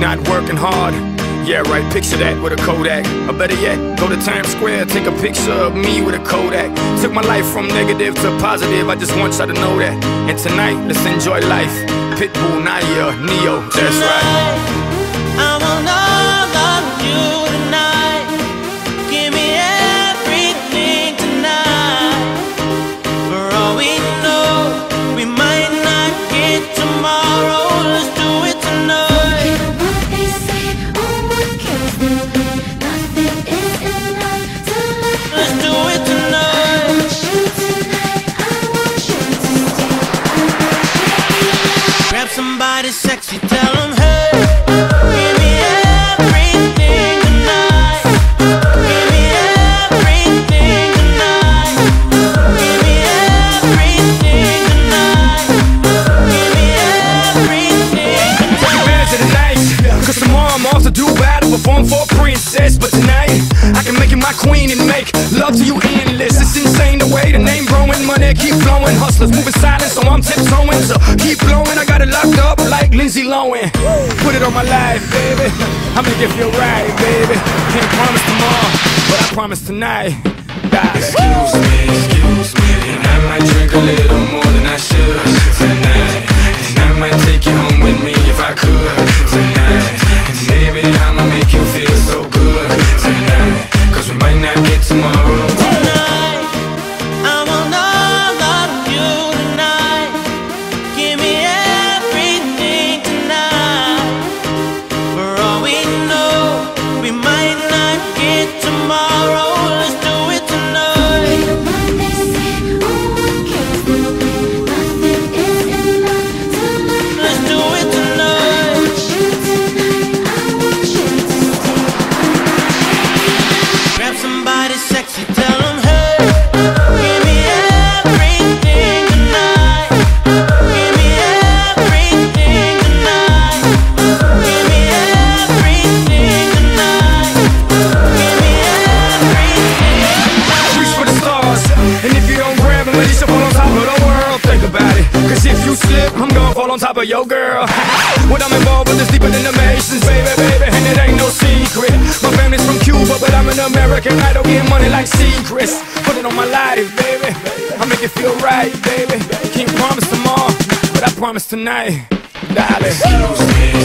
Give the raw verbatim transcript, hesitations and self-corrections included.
not working hard. Yeah, right, picture that with a Kodak. Or better yet, go to Times Square, take a picture of me with a Kodak. Took my life from negative to positive, I just want y'all to know that. And tonight, let's enjoy life. Pitbull, Naya, Neo, that's right. I want all of you tonight. Give me everything tonight. For all we know, we might not get tomorrow. Let's do it tonight. Somebody sexy, tell them, hey, give me everything tonight. Give me everything tonight. Give me everything tonight. Give me everything tonight. Take advantage of the night, cause tomorrow I'm off to do battle, perform for a princess. But tonight, I can make you my queen and make love to you endless. It's insane the way the name growing, money keep flowing. Hustlers moving silent, so I'm tiptoeing. So keep blowing, I got it locked up like Lindsay Lohan. Put it on my life, baby. I'll make it feel right, baby. Can't promise tomorrow, but I promise tonight. Die. Excuse me, excuse me, and I might drink a little more than I should tonight. And I might take you home with me if I could tonight. And maybe I'ma make you feel so good tonight, cause we might not get tomorrow. Tonight, I want all of you tonight. Give me everything tonight. For all we know, we might not get tomorrow. Let's do it tonight. Let's do it tonight. Grab somebody sexy, tell them, hey, give me everything tonight. Give me everything tonight. Give me everything tonight. Give me everything. Reach for the stars, and if you don't grab them, let yourself fall on top of the world. Think about it, cause if you slip, I'm gonna fall on top of your girl. What I'm involved with is deeper than the Masons, baby, baby, and it ain't no secret. My family's from Cuba, but I'm an American idol, getting money like secrets. Put it on my life, baby, I'll make it feel right, baby. Can't promise tomorrow, but I promise tonight, darling. Excuse me,